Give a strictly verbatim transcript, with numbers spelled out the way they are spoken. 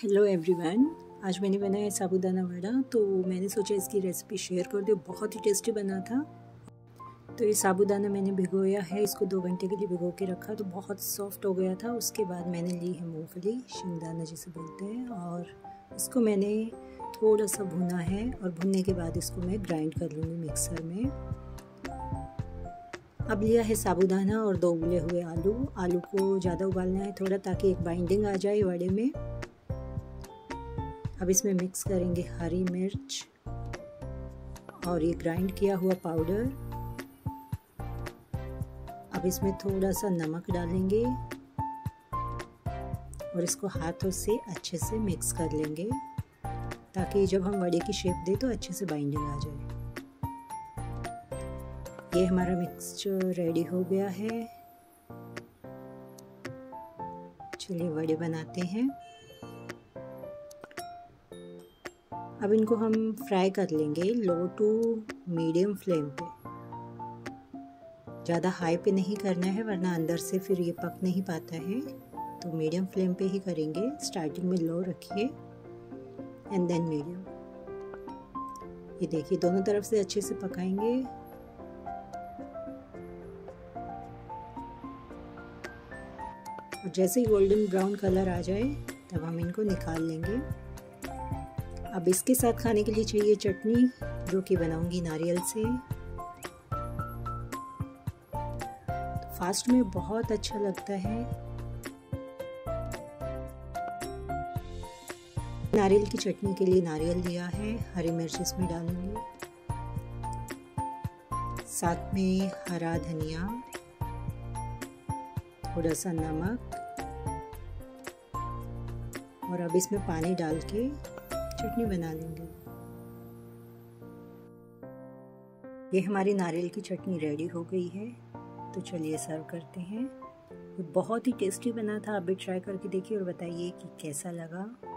Hello everyone, आज मैंने बनाया साबूदाना वड़ा। तो मैंने सोचा इसकी रेसिपी शेयर कर दूँ। बहुत ही टेस्टी बना था। तो ये साबूदाना मैंने भिगोया है, इसको दो घंटे के लिए भिगो के रखा तो बहुत सॉफ्ट हो गया था। उसके बाद मैंने ली है मूंगफली, शिंगदाना जिसे बोलते हैं, और इसको मैंने थोड़ा सा भुना है और भुनने के बाद इसको मैं ग्राइंड कर लूँगी मिक्सर में। अब लिया है साबूदाना और दो उबले हुए आलू। आलू को ज़्यादा उबालना है थोड़ा, ताकि एक बाइंडिंग आ जाए वड़े में। अब इसमें मिक्स करेंगे हरी मिर्च और ये ग्राइंड किया हुआ पाउडर। अब इसमें थोड़ा सा नमक डालेंगे और इसको हाथों से अच्छे से मिक्स कर लेंगे, ताकि जब हम वड़े की शेप दें तो अच्छे से बाइंडिंग आ जाए। ये हमारा मिक्सचर रेडी हो गया है। चलिए वड़े बनाते हैं। अब इनको हम फ्राई कर लेंगे लो टू मीडियम फ्लेम पे। ज़्यादा हाई पे नहीं करना है, वरना अंदर से फिर ये पक नहीं पाता है। तो मीडियम फ्लेम पे ही करेंगे। स्टार्टिंग में लो रखिए एंड देन मीडियम। ये देखिए दोनों तरफ से अच्छे से पकाएंगे। और जैसे ही गोल्डन ब्राउन कलर आ जाए तब हम इनको निकाल लेंगे। अब इसके साथ खाने के लिए चाहिए चटनी, जो कि बनाऊंगी नारियल से। तो फास्ट में बहुत अच्छा लगता है। नारियल की चटनी के लिए नारियल लिया है, हरी मिर्च इसमें डालूंगी, साथ में हरा धनिया, थोड़ा सा नमक, और अब इसमें पानी डाल के चटनी बना लेंगे। ये हमारी नारियल की चटनी रेडी हो गई है। तो चलिए सर्व करते हैं। ये बहुत ही टेस्टी बना था। आप भी ट्राई करके देखिए और बताइए कि कैसा लगा।